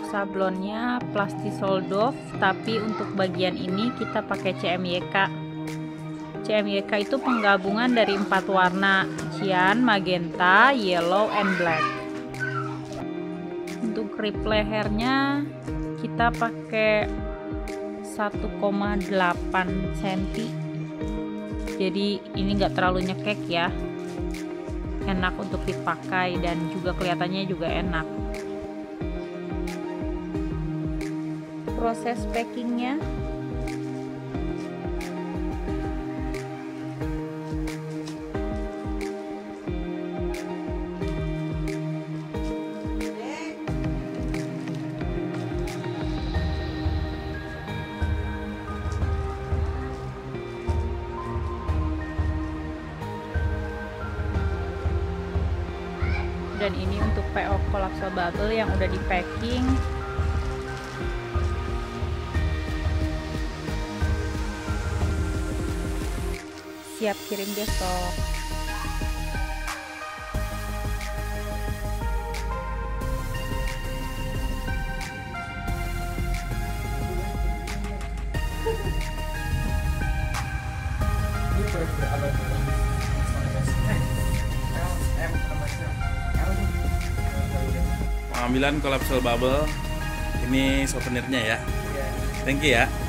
sablonnya Plastisol Doff, tapi untuk bagian ini kita pakai CMYK. CMYK itu penggabungan dari 4 warna, cyan, magenta, yellow, and black. Untuk grip lehernya kita pakai 1,8 cm. Jadi ini enggak terlalu nyekek ya. Enak untuk dipakai dan juga kelihatannya juga enak. Proses packingnya dan ini untuk PO Collapsible Bubble yang udah di packing. Siap kirim besok. Pengambilan Collapsible Bubble ini souvenirnya ya. Thank you ya.